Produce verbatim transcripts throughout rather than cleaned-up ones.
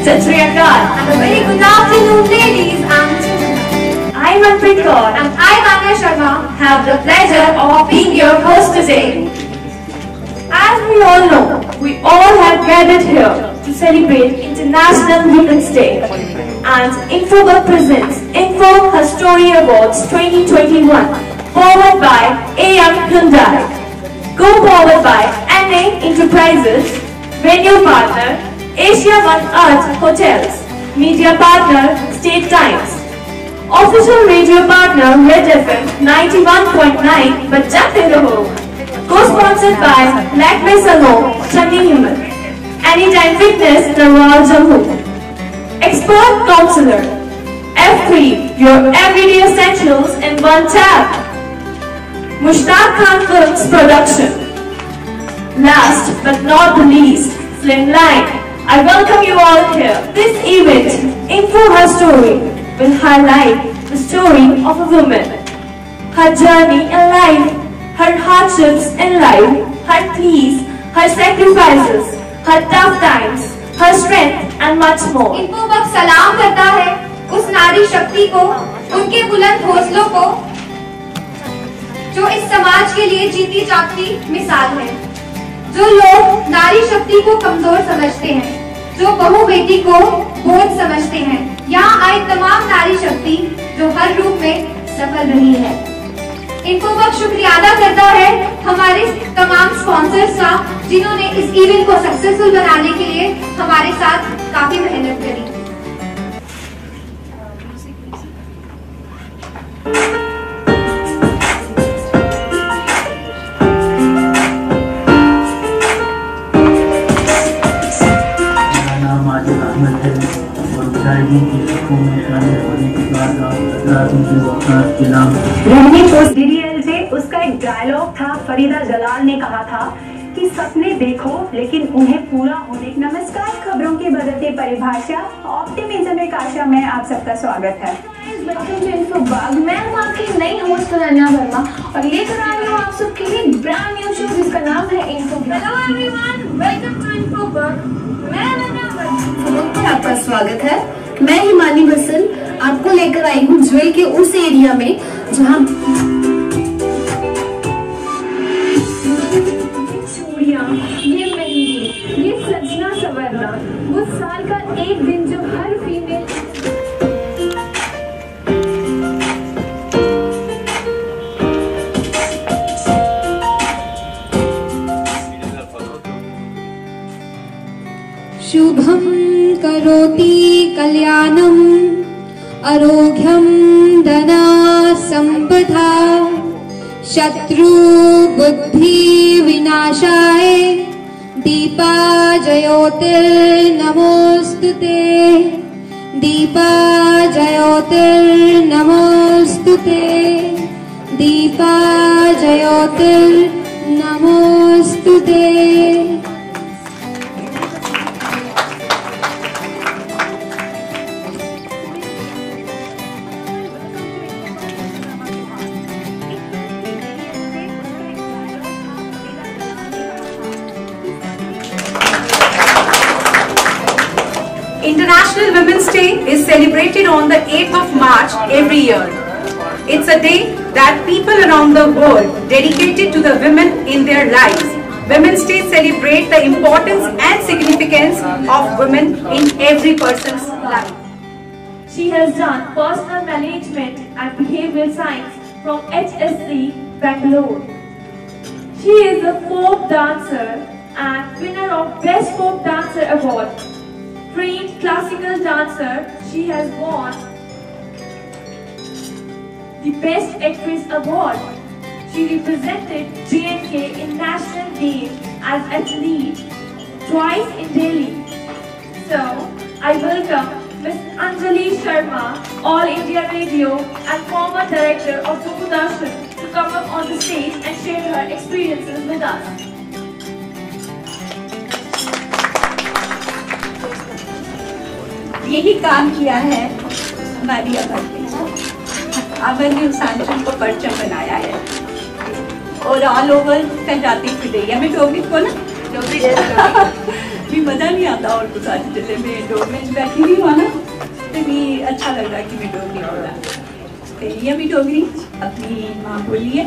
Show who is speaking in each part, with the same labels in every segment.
Speaker 1: Sat Shri Akal.
Speaker 2: And a very good afternoon, ladies and gentlemen.
Speaker 1: I, Manpreet Kaur,
Speaker 2: And I, Manya Sharma,
Speaker 1: have the pleasure of being your host today. As we all know, we all have gathered here to celebrate International Women's Day, and Infobug presents Info Her Story Awards twenty twenty-one, powered by A M Hyundai, co-powered by N A Enterprises, venue partner Asia One Earth Hotels, media partner State Times, official radio partner Red F M ninety-one point nine Bajate Raho, co-sponsored by Lakme Salon, Chandi Himal, Anytime Fitness, Narwal Jammu, expert counselor, F three, your everyday essentials in one tab, Mushtaq Khan Films Production. Last but not the least, Slimline. I welcome you all here. This event, Info Her Story, will highlight the story of a woman, her journey in life, her hardships in life, her pleas, her sacrifices, her tough times, her strength and much more.
Speaker 2: Infobug सलाम करता है उस नारी शक्ति को, उनके बुलंद हौसलों को, जो इस समाज के लिए जीती जागती मिसाल है। जो लोग नारी शक्ति को कमजोर समझते हैं, जो बहू बेटी को बोझ समझते हैं, यहाँ आई तमाम नारी शक्ति जो हर रूप में सफल रही है। इन्फोबग शुक्रिया अदा करता है हमारे तमाम स्पॉन्सर्स का, जिन्होंने इस इवेंट को सक्सेसफुल बनाने के लिए हमारे साथ काफी मेहनत करी।
Speaker 3: सीरियल से उसका एक डायलॉग था, फरीदा जलाल ने कहा था कि सपने देखो लेकिन उन्हें पूरा होने। नमस्कार, खबरों की बदलती परिभाषा ऑप्टिमिज्म में काशा में आप सबका स्वागत है। Welcome to Infobug. मैं हूँ आपकी नई होस्ट अनन्या वर्मा और लेकर आ रही हूँ आप सबके लिए ब्रांड न्यू शो जिसका नाम है Infobug.
Speaker 2: Hello everyone, welcome to Infobug. मैं अनन्या वर्मा,
Speaker 4: आपका स्वागत है। मैं हिमानी बसल आपको लेकर आई हूँ ज्वेल के उस एरिया में जहाँ
Speaker 3: चूड़ियाँ, ये मेहंदी, ये सजना संवरना, वो साल का एक दिन जो हर फीमेल
Speaker 5: शुभं करोति कल्याणं आरोग्यं धना संपदा शत्रु बुद्धि विनाशाय Deepa जयोतिर्नमोस्तुते Deepa जयोतिर्नमोस्तुते Deepa जयोतिर्नमोस्तुते।
Speaker 6: International Women's Day is celebrated on the eighth of March every year. It's a day that people around the world dedicated to the women in their lives. Women's Day celebrates the importance and significance of women in every person's life.
Speaker 1: She has done personal management and behavioral science from H S C Bangalore. She is a folk dancer and winner of Best Folk Dancer Award. Trained classical dancer, she has won the Best Actress Award. She represented J and K in National Games as athlete twice in Delhi. So, I welcome Miss Anjali Sharma, All India Radio and former director of Doodarshan, to come up on the stage and share her experiences with us.
Speaker 7: यही काम किया है हमारी अमन ने। अमन ने उस आंचल को परचम बनाया है और ऑल ओवर फैलाती फिर रही है। मैं डोगरी को ना भी मज़ा नहीं आता और कुछ आज जैसे मैं डोगरी में बैठी हुई हूँ ना तो भी अच्छा लग रहा है कि मैं डोगरी बोला तो ये भी डोगरी अपनी माँ बोली है।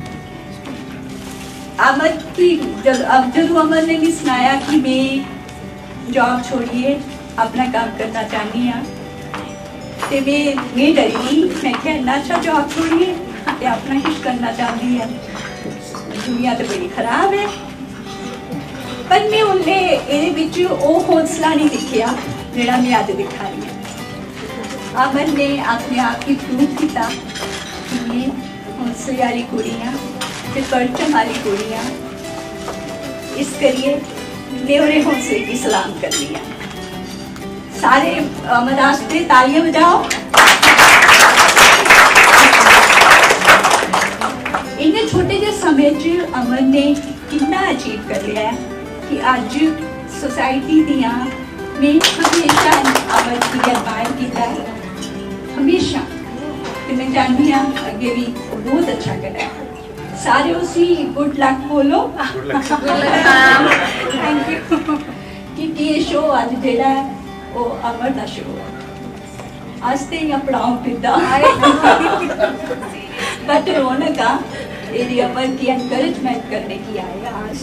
Speaker 7: अमर की जब अब जब अमर ने भी सुनाया कि मैं जॉब छोड़िए अपना काम करना चाहनी हाँ तो मैं मैं डरी मैं क्या इन्ना अच्छा जॉब छोड़िए तो अपना कुछ करना चाहती है दुनिया तो बड़ी खराब है पर मैं उन्हें ये बिच वो हौसला नहीं दिखिया जेड़ा मैं अज दिखा रही हूँ। अमन ने अपने आप की प्रूव किया कि मैं हौसले वाली कुड़ी हाँ ते परचम वाली कुड़ी हाँ इस करिए मैं उन्हें हौसले की सलाम करनी है। सारे अमन वास्ते तालियां बजाओ। इन्हें छोटे जे समय च अमन ने कितना अचीव कर लिया है कि आज सोसाइटी दियाँ में हमेशा अमन की एडमायर किया है हमेशा कि मैं जानती हाँ अगे भी बहुत अच्छा करा है। सारे उसी गुड लक बोलो थैंक यू क्योंकि ये शो आज जेड़ा है वो अमर का शो है आज तो यहाँ पढ़ाओ पिता बट रौनक ये अमर की एनकरेजमेंट करने की आए आज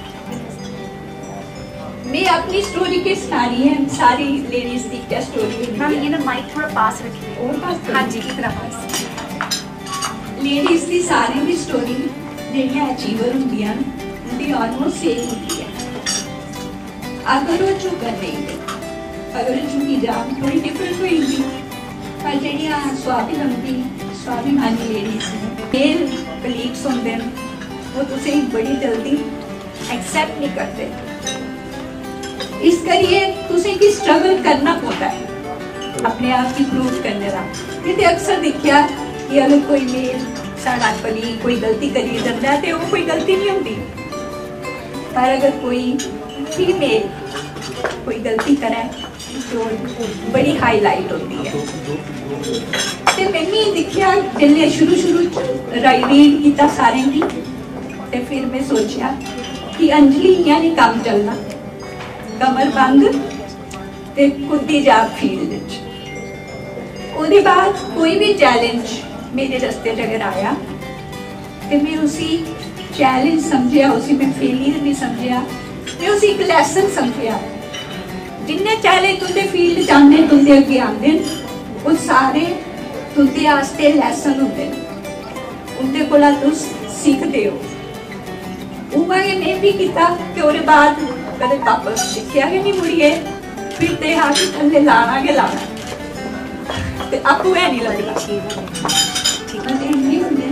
Speaker 7: मैं अपनी स्टोरी के सुना रही है सारी लेडीज की क्या स्टोरी है।
Speaker 1: ये ना माइक थोड़ा पास रखिए
Speaker 7: और पास
Speaker 1: हाँ जी इतना पास
Speaker 7: लेडीज की सारी की स्टोरी जेडियां अचीवर होंदियां उनकी ऑलमोस्ट सेम होती है अगर वो झुकन नहीं दे अगर वो झुकी जान थोड़ी डिफरेंट होगी पर जेडियां स्वाभिमानी स्वाभिमानी लेडीज ने मेल कलीग्स होंदे वो तुसें बड़ी जल्दी एक्सेप्ट नहीं करते इस करिए तुसें की स्ट्रगल करना पड़ता है अपने आप की प्रूव करने का। क्योंकि अक्सर देखिया कि अगर कोई मेल साड़ा कली कोई गलती करी जाता है तो वो कोई गलती नहीं होती पर अगर कोई फीमेल कोई गलती करे तो बड़ी हाईलाइट होती है। तो मैंने देखिया जल्दी शुरू शुरू रीड किया सारे की तो फिर मैं सोचा कि अंजलि इयां नहीं काम चलना कमर बंद ते कुद्दी जा फील्ड उसके बाद कोई भी चैलेंज मेरे रास्ते अगर आया तो मैं उसी चैलेंज समझिया उसी में फेलियर नहीं समझिया मैं उसी एक लैसन समझिया जिन्ने चैलेंज तुंदे फील्ड जाने तुंदे अगे आते वो सारे तुंदे आस्ते लैसन होंगे उनके कोला तुस सीखते हो उन्हें मैं भी किया कि उसके बाद कदे वापस सीखिया कि नहीं मुड़िए फिर ते हाथ थल्ले लाना के लाना ते आपको है नहीं लगना ठीक है नहीं होंगे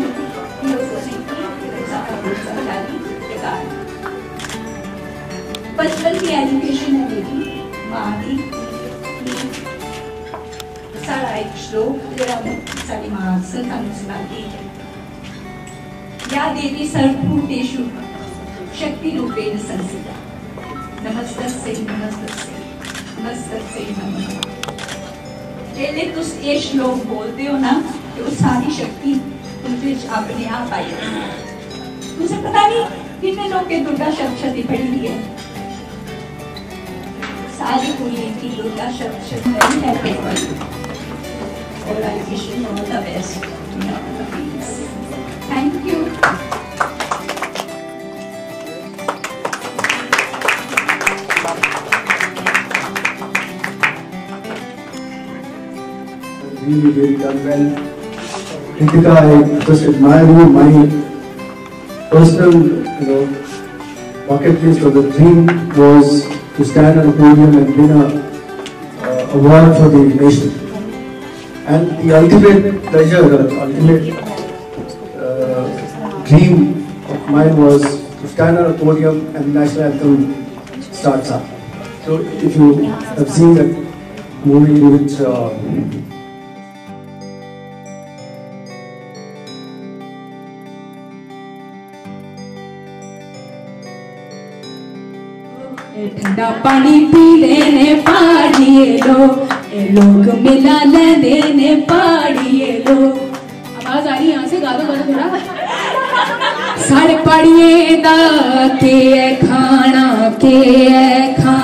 Speaker 7: बचपन की एजुकेशन है मेरी माँ की सारा एक श्लोक जरा सारी माँ से हम सुनाती है या देवी सर्वभूतेषु शक्ति रूपेण संस्थिता नमस्तस्यै नमस्तस्यै नमस्तस्यै नमः। जेले तुस ये श्लोक बोलते हो ना कि वो सारी शक्ति तुझे अपने आप आई तुझे पता नहीं कितने लोग के दुर्गा सप्तशती पढ़ी है सारी कुड़ियों की दुर्गा सप्तशती है और I wish you all the best thank you.
Speaker 8: Really, really done well. Ritika, I just admire you. My personal, you know, bucket list or the dream was to stand on a podium and win a uh, award for the nation. And the ultimate pleasure, the ultimate uh, dream of mine was to stand on a podium and the national anthem starts up. So if you have seen that movie which uh,
Speaker 5: ठंडा पानी P लेने पाड़िए लो ए लोग मिला लेने पाड़िए लो। आवाज आ रही है यहाँ से गा दो गा दो थोड़ा। साढ़े पाड़िए दा के खाना के ऐ खा